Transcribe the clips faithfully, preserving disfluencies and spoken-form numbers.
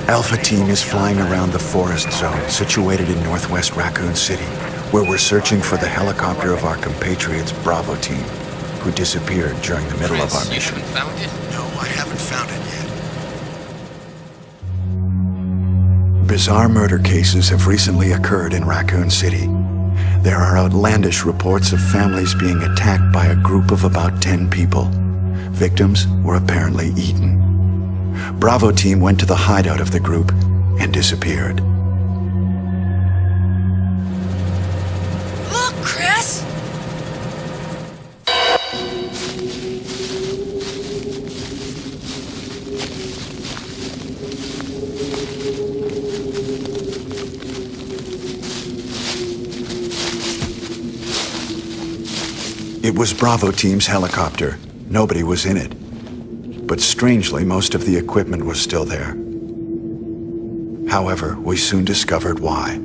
Alpha Team is flying around the forest zone situated in northwest Raccoon City, where we're searching for the helicopter of our compatriots Bravo Team, who disappeared during the middle Chris, of our mission. You haven't found it? No, I haven't found it yet. Bizarre murder cases have recently occurred in Raccoon City. There are outlandish reports of families being attacked by a group of about ten people. Victims were apparently eaten. Bravo Team went to the hideout of the group and disappeared. Look, Chris! It was Bravo Team's helicopter. Nobody was in it. But strangely, most of the equipment was still there. However, we soon discovered why.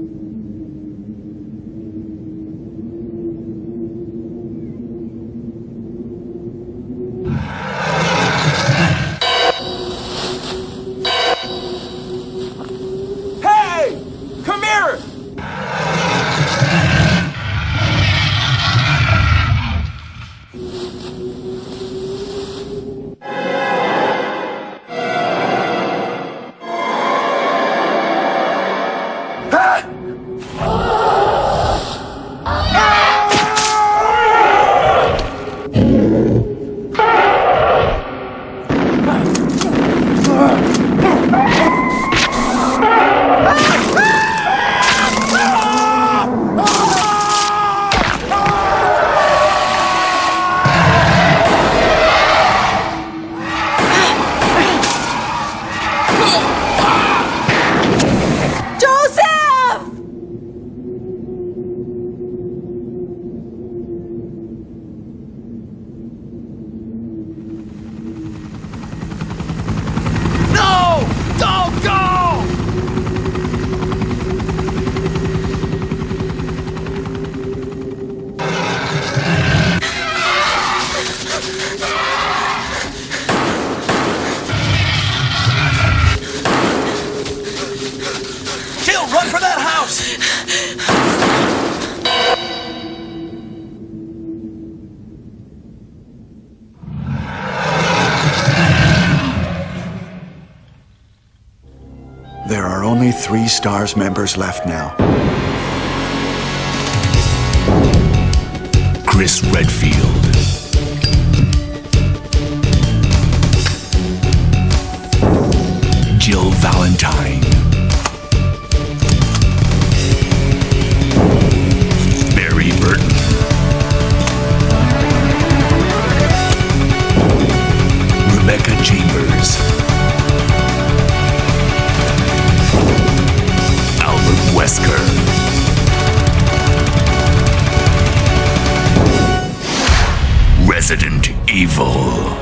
Hey! Come here! Run for that house! There are only three STARS members left now. Chris Redfield, Jill Valentine, Barry Burton, Rebecca Chambers, Albert Wesker, Resident Evil.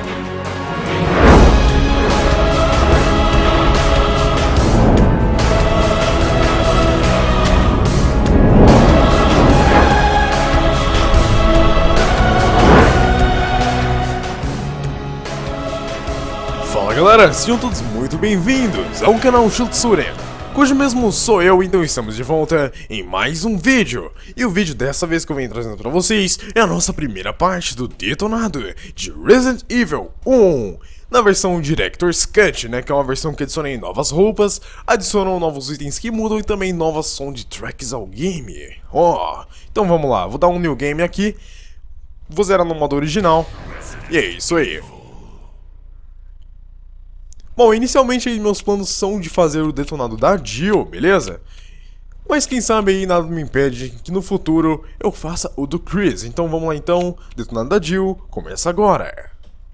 Fala galera, sejam todos muito bem-vindos ao canal Shutsure, cujo mesmo sou eu, então estamos de volta em mais um vídeo. E o vídeo dessa vez que eu venho trazendo pra vocês é a nossa primeira parte do detonado de Resident Evil um. Na versão Director's Cut, né, que é uma versão que adiciona novas roupas, adicionam novos itens que mudam e também novas soundtracks ao game. Ó, oh, então vamos lá, vou dar um new game aqui, vou zerar no modo original, e é isso aí. Bom, inicialmente aí meus planos são de fazer o detonado da Jill, beleza? Mas quem sabe aí nada me impede que no futuro eu faça o do Chris. Então vamos lá então, detonado da Jill, começa agora.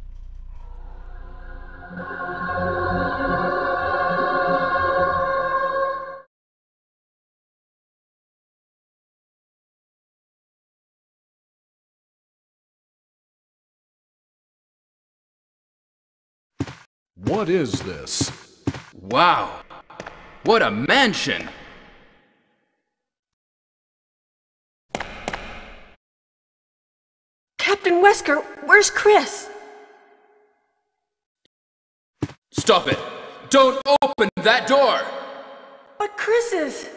What is this? Wow! What a mansion! Captain Wesker, where's Chris? Stop it! Don't open that door! But Chris is...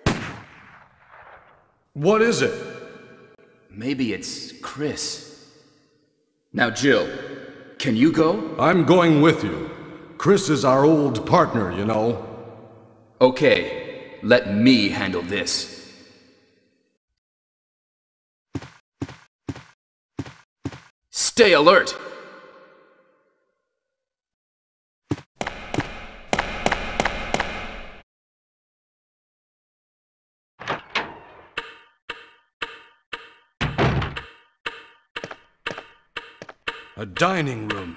What is it? Maybe it's Chris. Now, Jill, can you go? I'm going with you. Chris is our old partner, you know. Okay, let me handle this. Stay alert! A dining room.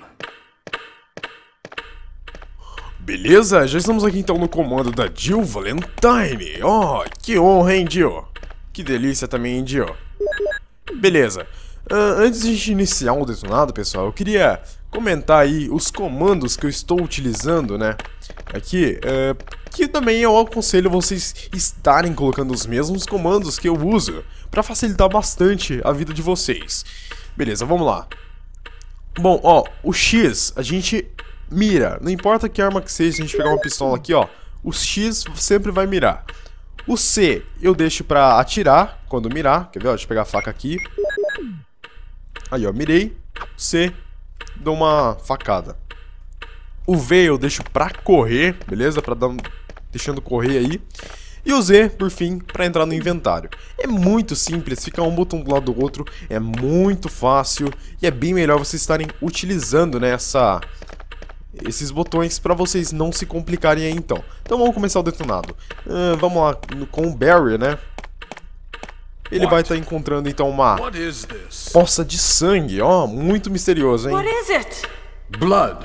Beleza, já estamos aqui então no comando da Jill Valentine. Ó, oh, que honra, hein, Jill? Que delícia também, hein, Jill? Beleza. Uh, antes de a gente iniciar o detonado, pessoal, eu queria comentar aí os comandos que eu estou utilizando, né? Aqui, uh, que também eu aconselho vocês estarem colocando os mesmos comandos que eu uso, para facilitar bastante a vida de vocês. Beleza, vamos lá. Bom, ó, o X, a gente mira, não importa que arma que seja, se a gente pegar uma pistola aqui, ó, o X sempre vai mirar. O C, eu deixo pra atirar, quando mirar, quer ver, ó, deixa eu pegar a faca aqui. Aí, ó, mirei, C, dou uma facada. O V eu deixo pra correr, beleza, pra dar um... deixando correr aí. E o Z, por fim, para entrar no inventário. É muito simples, fica um botão do lado do outro, é muito fácil e é bem melhor vocês estarem utilizando, né, essa, esses botões para vocês não se complicarem aí então. Então vamos começar o detonado. Uh, vamos lá com o Barry, né? Ele What? vai estar tá encontrando então uma poça de sangue, ó, muito misterioso, hein? What is it? Blood.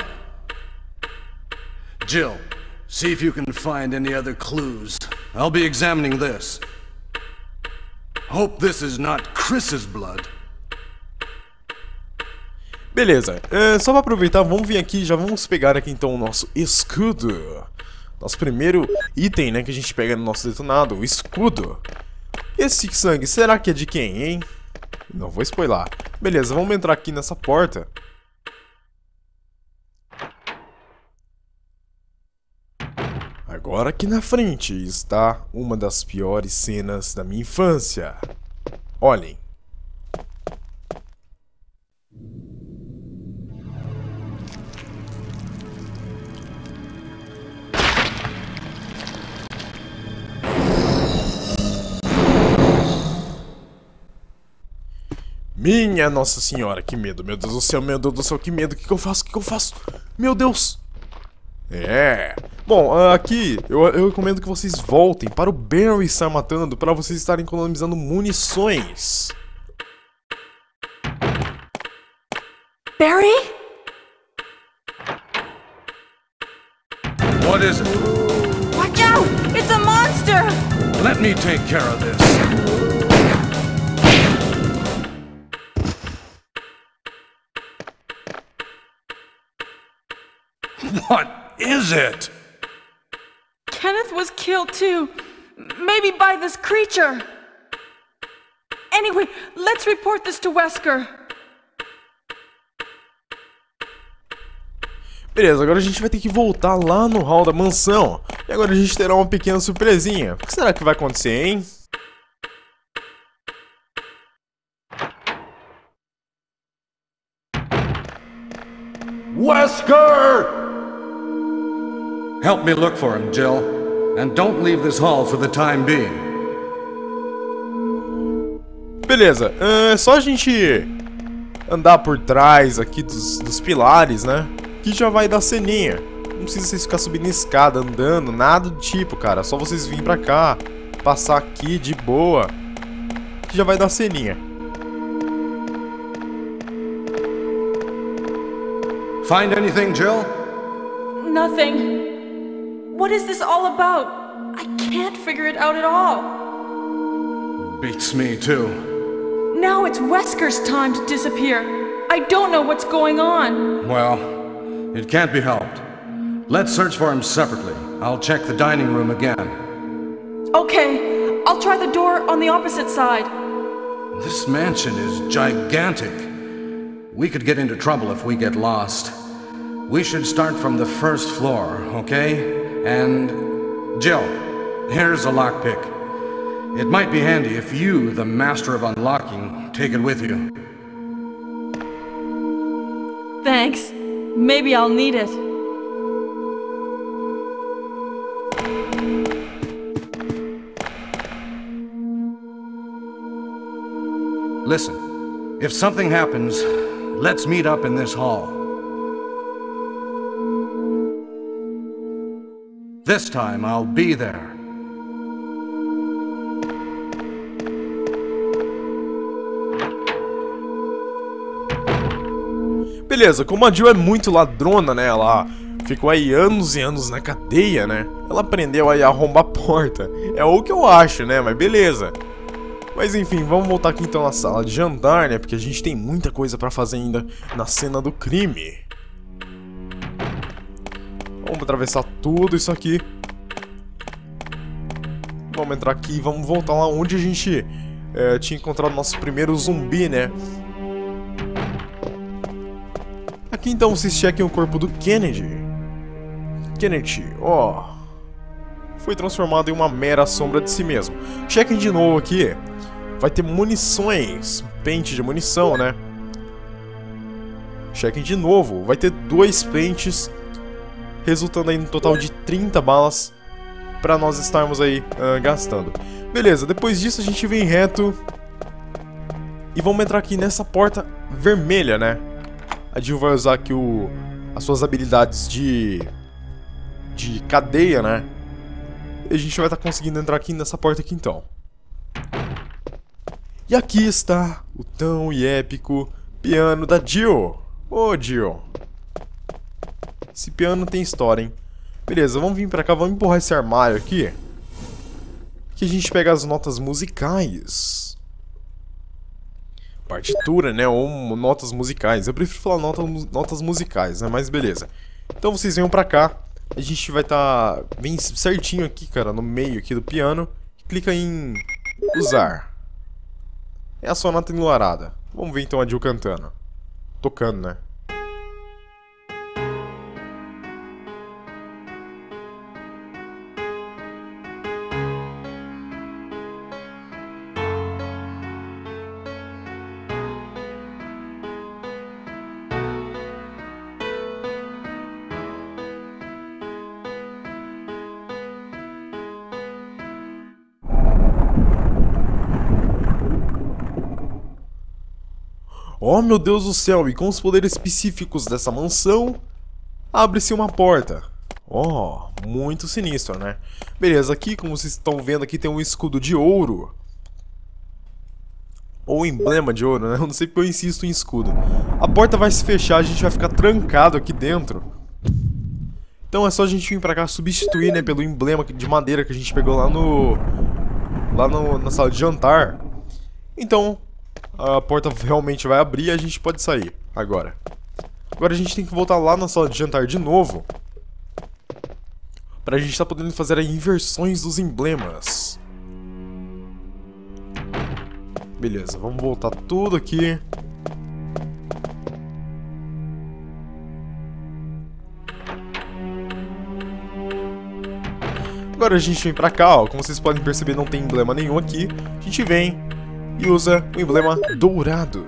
Jill, see if you can find any other clues. I'll be examining this. Hope this is not Chris's blood. Beleza, é, só pra aproveitar, vamos vir aqui, já vamos pegar aqui então o nosso escudo. Nosso primeiro item, né, que a gente pega no nosso detonado, o escudo. Esse sangue, será que é de quem, hein? Não vou spoiler. Beleza, vamos entrar aqui nessa porta. Agora aqui na frente está uma das piores cenas da minha infância. Olhem. Minha Nossa Senhora, que medo, meu Deus do céu, meu Deus do céu, que medo, o que, que eu faço, o que, que eu faço? Meu Deus! É. Bom, aqui eu, eu recomendo que vocês voltem para o Barry estar matando, para vocês estarem economizando munições. Barry? What is it? Watch out! It's a monster! Let me take care of this. What is it? Kenneth was killed too. Maybe by this creature. Anyway, let's report this to Wesker. Beleza, agora a gente vai ter que voltar lá no hall da mansão. E agora a gente terá uma pequena surpresinha. O que será que vai acontecer, hein? Wesker! Help me look for him, Jill. And don't leave this hall for the time being. Beleza, é só a gente andar por trás aqui dos, dos pilares, né? Que já vai dar ceninha. Não precisa vocês ficar subindo escada, andando, nada do tipo, cara. Só vocês virem pra cá, passar aqui de boa, que já vai dar ceninha. Find anything, Jill? Nothing. What is this all about? I can't figure it out at all. Beats me too. Now it's Wesker's time to disappear. I don't know what's going on. Well, it can't be helped. Let's search for him separately. I'll check the dining room again. Okay, I'll try the door on the opposite side. This mansion is gigantic. We could get into trouble if we get lost. We should start from the first floor, okay? And Jill, here's a lockpick. It might be handy if you, the master of unlocking, take it with you. Thanks. Maybe I'll need it. Listen, if something happens, let's meet up in this hall. This time I'll be there. Beleza, como a Jill é muito ladrona, né, ela ficou aí anos e anos na cadeia, né, ela aprendeu aí a arrombar a porta. É o que eu acho, né, mas beleza. Mas enfim, vamos voltar aqui então na sala de jantar, né, porque a gente tem muita coisa pra fazer ainda na cena do crime. Vamos atravessar tudo isso aqui. Vamos entrar aqui e vamos voltar lá onde a gente é, tinha encontrado nosso primeiro zumbi, né. Aqui então vocês chequem o corpo do Kennedy. Kennedy, ó, foi transformado em uma mera sombra de si mesmo. Chequem de novo aqui. Vai ter munições, pente de munição, né? Chequem de novo. Vai ter dois pentes, resultando aí no total de trinta balas pra nós estarmos aí uh, gastando. Beleza, depois disso a gente vem reto e vamos entrar aqui nessa porta vermelha, né? A Jill vai usar aqui o, as suas habilidades de, de cadeia, né? E a gente vai estar conseguindo entrar aqui nessa porta aqui então. E aqui está o tão e épico piano da Jill. Ô Jill, esse piano tem história, hein? Beleza, vamos vir pra cá, vamos empurrar esse armário aqui. Que a gente pega as notas musicais. Partitura, né, ou notas musicais. Eu prefiro falar nota, notas musicais, né, mas beleza. Então vocês venham pra cá. A gente vai estar tá bem certinho aqui, cara, no meio aqui do piano. Clica em usar. É a sonata enluarada. Vamos ver então a Jill cantando. Tocando, né. Oh meu Deus do céu, e com os poderes específicos dessa mansão, abre-se uma porta. Oh, muito sinistro, né? Beleza, aqui como vocês estão vendo aqui tem um escudo de ouro. Ou emblema de ouro, né? Eu não sei porque eu insisto em escudo. A porta vai se fechar, a gente vai ficar trancado aqui dentro. Então é só a gente vir pra cá substituir, né, pelo emblema de madeira que a gente pegou lá no... Lá no, na sala de jantar. Então... a porta realmente vai abrir e a gente pode sair agora. Agora a gente tem que voltar lá na sala de jantar de novo, pra gente estar podendo fazer as inversões dos emblemas. Beleza, vamos voltar tudo aqui. Agora a gente vem pra cá, ó. Como vocês podem perceber, não tem emblema nenhum aqui. A gente vem e usa o emblema dourado.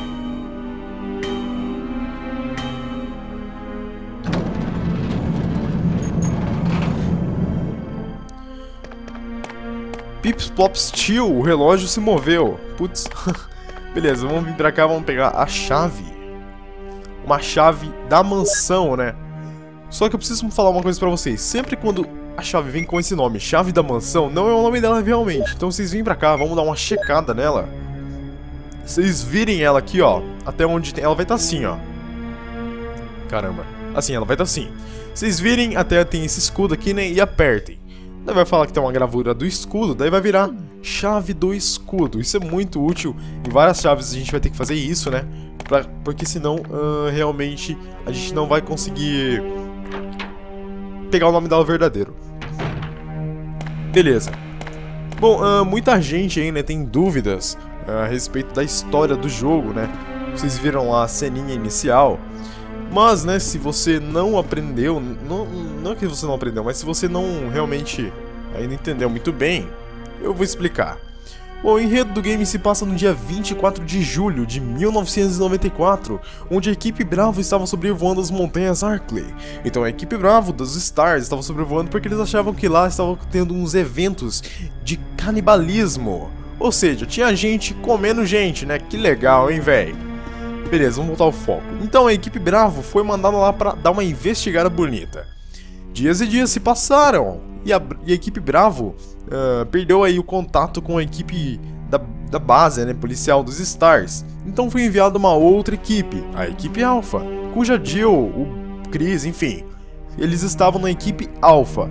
Pips Plops Steel, o relógio se moveu. Putz. Beleza, vamos vir pra cá, vamos pegar a chave. Uma chave da mansão, né? Só que eu preciso falar uma coisa pra vocês. Sempre quando a chave vem com esse nome, chave da mansão, não é o nome dela realmente. Então vocês vêm pra cá, vamos dar uma checada nela. Vocês virem ela aqui, ó. Até onde tem... ela vai estar assim, ó. Caramba. Assim, ela vai estar assim. Vocês virem até tem esse escudo aqui, né? E apertem. Daí vai falar que tem uma gravura do escudo. Daí vai virar chave do escudo. Isso é muito útil. Em várias chaves a gente vai ter que fazer isso, né? Pra... porque senão, uh, realmente, a gente não vai conseguir pegar o nome dela verdadeiro. Beleza. Bom, uh, muita gente aí, né, tem dúvidas uh, a respeito da história do jogo, né? Vocês viram lá a ceninha inicial. Mas, né, se você não aprendeu, não, não que você não aprendeu, mas se você não realmente ainda entendeu muito bem, eu vou explicar. Bom, o enredo do game se passa no dia vinte e quatro de julho de mil novecentos e noventa e quatro, onde a equipe Bravo estava sobrevoando as montanhas Arklay. Então a equipe Bravo dos Stars estava sobrevoando porque eles achavam que lá estavam tendo uns eventos de canibalismo. Ou seja, tinha gente comendo gente, né? Que legal, hein, velho? Beleza, vamos voltar ao foco. Então a equipe Bravo foi mandada lá pra dar uma investigada bonita. Dias e dias se passaram e a, e a equipe Bravo uh, perdeu aí o contato com a equipe da, da base, né, policial dos Stars. Então foi enviada uma outra equipe, a equipe Alpha, cuja Jill, o Chris, enfim, eles estavam na equipe Alpha.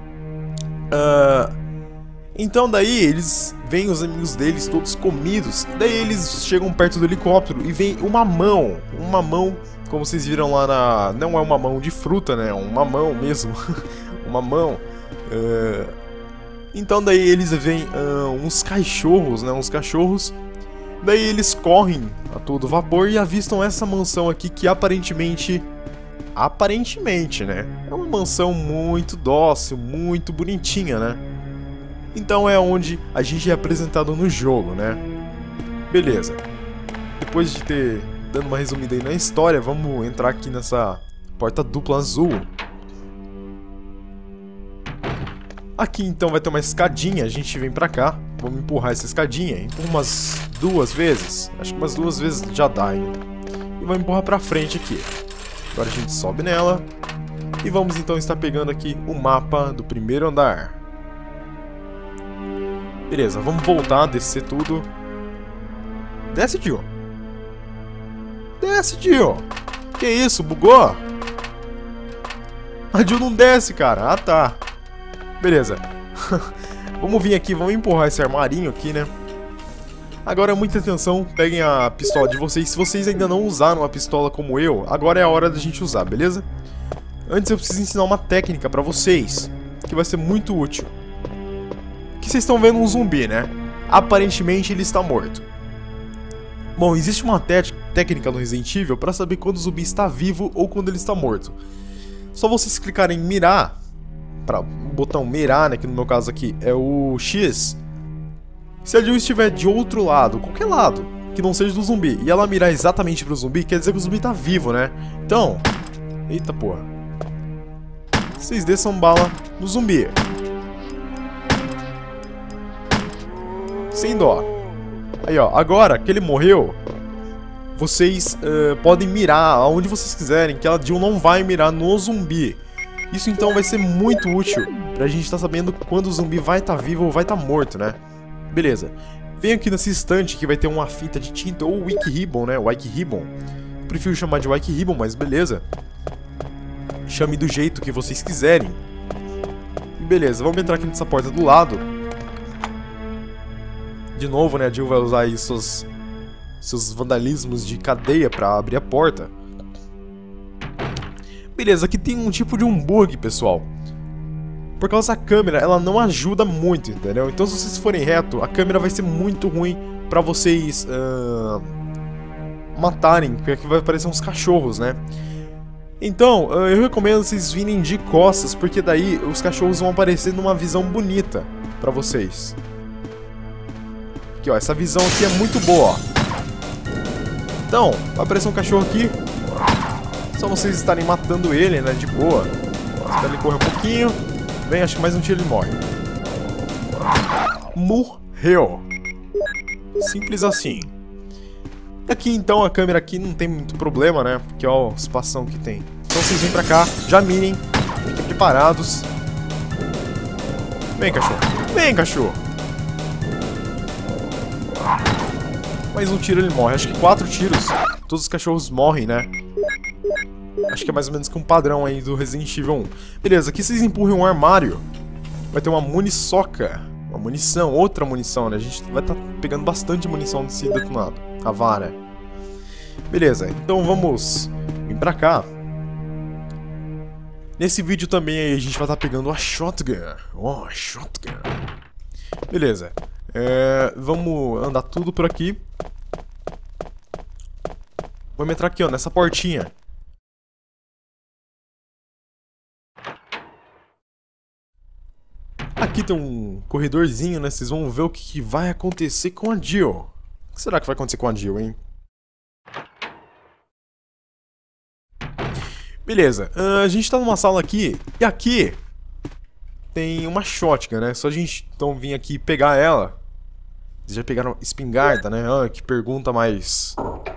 Uh, Então daí eles veem os amigos deles todos comidos. Daí eles chegam perto do helicóptero e vem uma mão. Uma mão, como vocês viram lá na... Não é uma mão de fruta, né? É uma mão mesmo. Uma mão. Uh... Então daí eles veem uh, uns cachorros, né? Uns cachorros. Daí eles correm a todo vapor e avistam essa mansão aqui que aparentemente... Aparentemente, né? É uma mansão muito dócil, muito bonitinha, né? Então é onde a gente é apresentado no jogo, né? Beleza. Depois de ter dando uma resumida aí na história, vamos entrar aqui nessa porta dupla azul. Aqui então vai ter uma escadinha, a gente vem pra cá. Vamos empurrar essa escadinha, empurra umas duas vezes. Acho que umas duas vezes já dá, hein? E vamos empurrar pra frente aqui. Agora a gente sobe nela. E vamos então estar pegando aqui o mapa do primeiro andar. Beleza, vamos voltar, descer tudo. Desce, Jill. Desce, Jill. Que isso, bugou? A Jill não desce, cara. Ah, tá. Beleza. Vamos vir aqui, vamos empurrar esse armarinho aqui, né? Agora, muita atenção, peguem a pistola de vocês. Se vocês ainda não usaram a pistola como eu, agora é a hora da gente usar, beleza? Antes eu preciso ensinar uma técnica pra vocês, que vai ser muito útil. Aqui vocês estão vendo um zumbi, né? Aparentemente ele está morto. Bom, existe uma técnica no Resident Evil para saber quando o zumbi está vivo ou quando ele está morto. Só vocês clicarem em mirar, para o botão mirar, né, que no meu caso aqui é o X. Se a Jill estiver de outro lado, qualquer lado, que não seja do zumbi, e ela mirar exatamente pro zumbi, quer dizer que o zumbi está vivo, né? Então, eita porra. Vocês desçam bala no zumbi. Sem dó. Aí, ó. Agora que ele morreu, vocês uh, podem mirar aonde vocês quiserem, que a Jill não vai mirar no zumbi. Isso então vai ser muito útil pra gente estar sabendo quando o zumbi vai estar vivo ou vai estar morto, né? Beleza. Vem aqui nesse estante que vai ter uma fita de tinta ou Wiki Ribbon, né? Wiki Ribbon. Prefiro chamar de Wiki Ribbon, mas beleza. Chame do jeito que vocês quiserem. E beleza, vamos entrar aqui nessa porta do lado. De novo, né, a Jill vai usar aí seus, seus vandalismos de cadeia pra abrir a porta. Beleza, aqui tem um tipo de um bug, pessoal. Por causa da câmera, ela não ajuda muito, entendeu? Então se vocês forem reto, a câmera vai ser muito ruim pra vocês uh, matarem, porque aqui vai aparecer uns cachorros, né? Então, uh, eu recomendo vocês virem de costas, porque daí os cachorros vão aparecer numa visão bonita pra vocês. Aqui, ó, essa visão aqui é muito boa, ó. Então, vai aparecer um cachorro aqui. Só vocês estarem matando ele, né, de boa. Espera ele correr um pouquinho. Vem, acho que mais um tiro ele morre. Morreu. Simples assim. Aqui, então, a câmera aqui não tem muito problema, né, porque, ó, a espação que tem. Então vocês vêm pra cá, já mirem. Fiquem preparados. Vem, cachorro. Vem, cachorro. Mais um tiro ele morre. Acho que quatro tiros. Todos os cachorros morrem, né? Acho que é mais ou menos que um padrão aí do Resident Evil um. Beleza, aqui vocês empurram um armário. Vai ter uma muniçoca. Uma munição, outra munição, né? A gente vai estar tá pegando bastante munição desse detonado. A vara. Beleza, então vamos vir pra cá. Nesse vídeo também aí a gente vai estar tá pegando a shotgun. Ó, oh, shotgun. Beleza. É, vamos andar tudo por aqui. Vamos entrar aqui, ó, nessa portinha. aqui tem um corredorzinho, né? Vocês vão ver o que, que vai acontecer com a Jill. O que será que vai acontecer com a Jill, hein? Beleza, uh, a gente tá numa sala aqui, e aqui tem uma shotgun, né? Só a gente então vir aqui pegar ela. Vocês já pegaram espingarda, né? Ah, que pergunta mais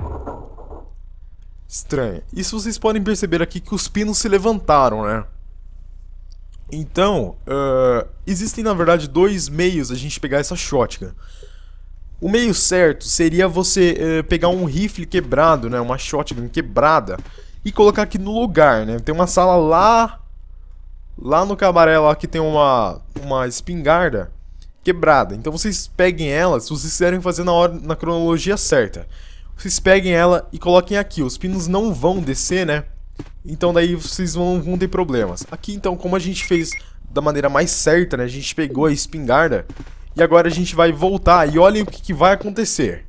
estranha. Isso vocês podem perceber aqui que os pinos se levantaram, né? Então, uh, existem na verdade dois meios a gente pegar essa shotgun. O meio certo seria você uh, pegar um rifle quebrado, né? Uma shotgun quebrada. E colocar aqui no lugar, né? Tem uma sala lá... Lá no cabaré, lá que tem uma... Uma espingarda quebrada. Então vocês peguem ela, se vocês quiserem fazer na, hora, na cronologia certa. Vocês peguem ela e coloquem aqui. Os pinos não vão descer, né? Então daí vocês vão, vão ter problemas. Aqui então, como a gente fez da maneira mais certa, né? A gente pegou a espingarda. E agora a gente vai voltar. E olhem o que, que vai acontecer.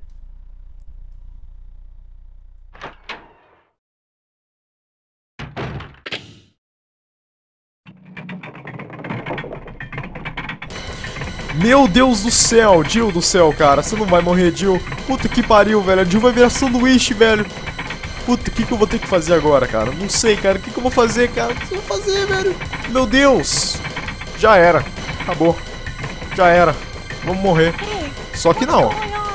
Meu Deus do céu, Jill do céu, cara. Você não vai morrer, Jill. Puta que pariu, velho. A Jill vai virar sanduíche, velho. Puta, o que, que eu vou ter que fazer agora, cara? Não sei, cara. O que, que eu vou fazer, cara? O que, que eu vou fazer, velho? Meu Deus. Já era. Acabou. Já era. Vamos morrer. Só que não.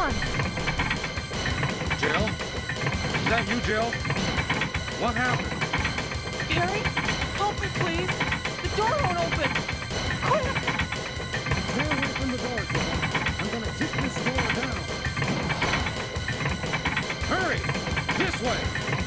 Jill? Is that you, Jill? What happened? Barry, help me, please. The door won't open. Quick! Stay away from the door, Jill. I'm gonna kick this door down. Hurry! This way!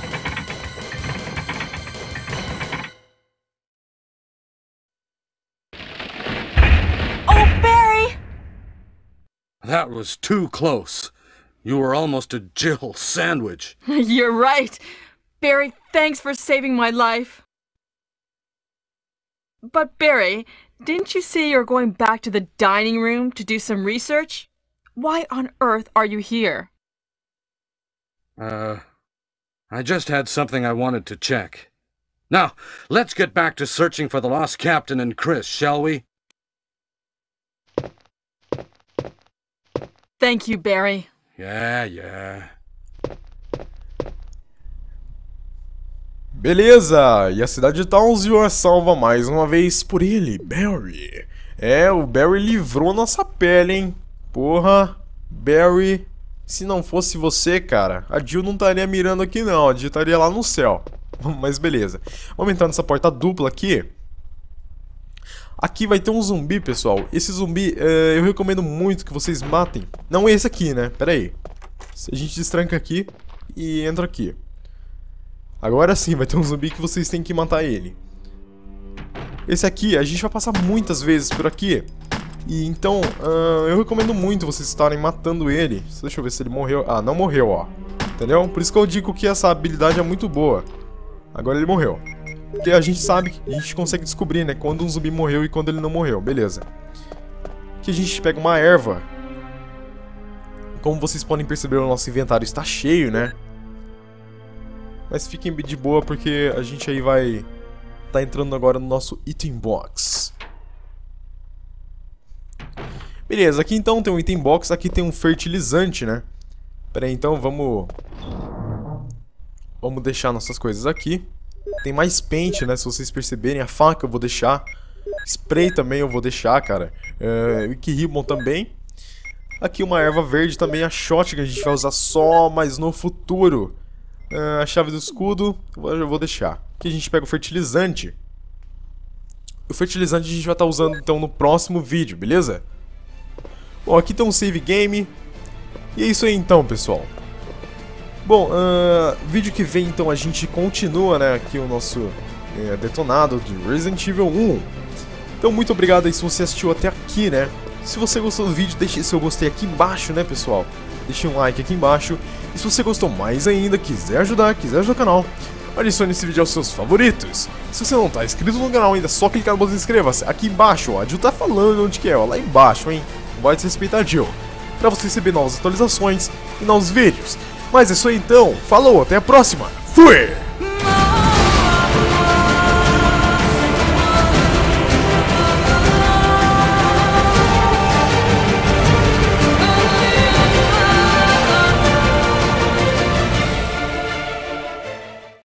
Oh, Barry! That was too close. You were almost a Jill sandwich. You're right. Barry, thanks for saving my life. But Barry, didn't you say you're going back to the dining room to do some research? Why on earth are you here? Uh, I just had something I wanted to check. Now, let's get back to searching for the lost captain and Chris, shall we? Thank you, Barry. Yeah, yeah. Beleza, e a cidade de Townsville é salva mais uma vez por ele, Barry. É, o Barry livrou nossa pele, hein? Porra, Barry, se não fosse você, cara, a Jill não estaria mirando aqui não, a Jill estaria lá no céu. Mas beleza, vamos entrar nessa porta dupla aqui. Aqui vai ter um zumbi, pessoal. Esse zumbi, é, eu recomendo muito que vocês matem. Não esse aqui, né? Pera aí. A gente destranca aqui e entra aqui. Agora sim, vai ter um zumbi que vocês têm que matar ele. Esse aqui, a gente vai passar muitas vezes por aqui. E então, uh, eu recomendo muito vocês estarem matando ele. Deixa eu ver se ele morreu. Ah, não morreu, ó. Entendeu? Por isso que eu digo que essa habilidade é muito boa. Agora ele morreu. Porque a gente sabe, a gente consegue descobrir, né? Quando um zumbi morreu e quando ele não morreu. Beleza. Aqui a gente pega uma erva. Como vocês podem perceber, o nosso inventário está cheio, né? Mas fiquem de boa porque a gente aí vai tá entrando agora no nosso item box. Beleza, aqui então tem um item box, aqui tem um fertilizante, né? Pera aí, então vamos... Vamos deixar nossas coisas aqui. Tem mais pente, né? Se vocês perceberem, a faca eu vou deixar. Spray também eu vou deixar, cara. É, Wiki Ribbon também. Aqui uma erva verde também, a shotgun a gente vai usar só, mas no futuro. Uh, a chave do escudo eu vou deixar. Aqui a gente pega o fertilizante. O fertilizante a gente vai estar usando então no próximo vídeo, beleza? Bom, aqui tem um save game. E é isso aí então, pessoal. Bom, uh, vídeo que vem então a gente continua, né, aqui o nosso uh, detonado de Resident Evil um. Então muito obrigado aí se você assistiu até aqui, né? Se você gostou do vídeo, deixe seu gostei aqui embaixo, né, pessoal? Deixe um like aqui embaixo. E se você gostou mais ainda, quiser ajudar, quiser ajudar o canal, adicione esse vídeo aos seus favoritos. Se você não está inscrito no canal ainda, é só clicar no botão inscreva-se. Aqui embaixo, ó, a Jill tá falando onde que é, ó, lá embaixo, hein? Não vai desrespeitar a Jill. Pra você receber novas atualizações e novos vídeos. Mas é isso aí então, falou, até a próxima. Fui!